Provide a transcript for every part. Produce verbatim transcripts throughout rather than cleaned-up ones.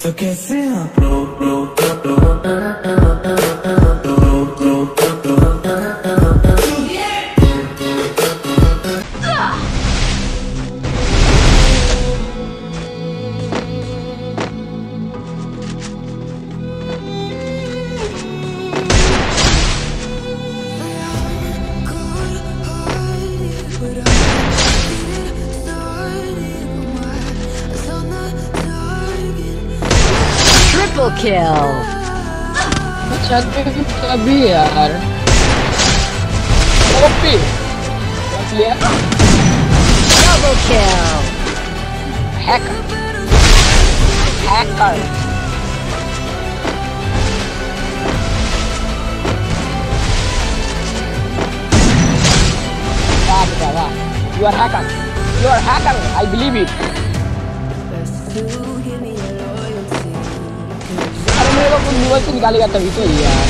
तो कैसे आप लोग लोग Triple kill. अच्छा भी यार ओपी लिया Double kill. हैकर हैकर वाह बेटा वाह you are hacker you are hacker I believe it अरे मेरे को कुछ निवल से निकालेगा तभी तो यार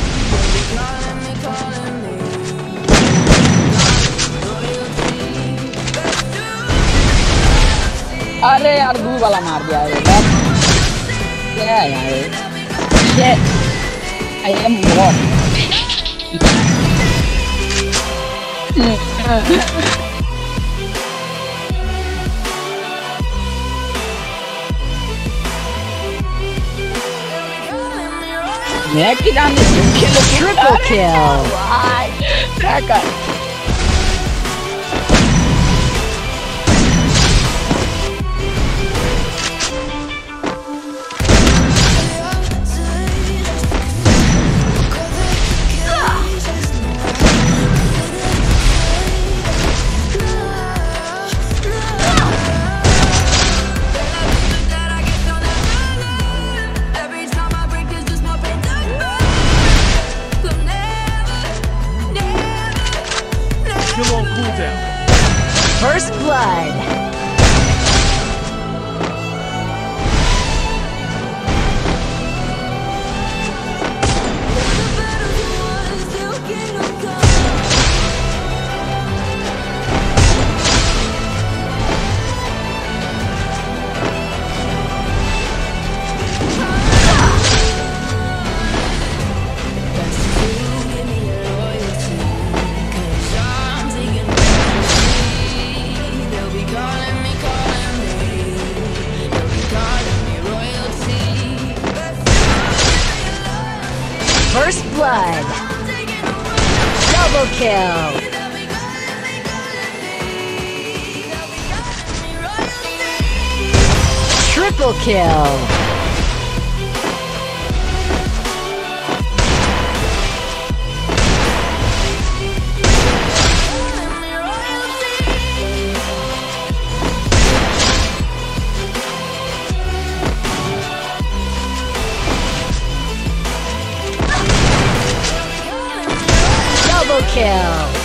अरे यार दूर वाला मार दिया ये क्या है यार shit I am wrong मैं कि जान kill Triple kill. Hacker First blood. First blood. Double kill. Triple kill. Double kill.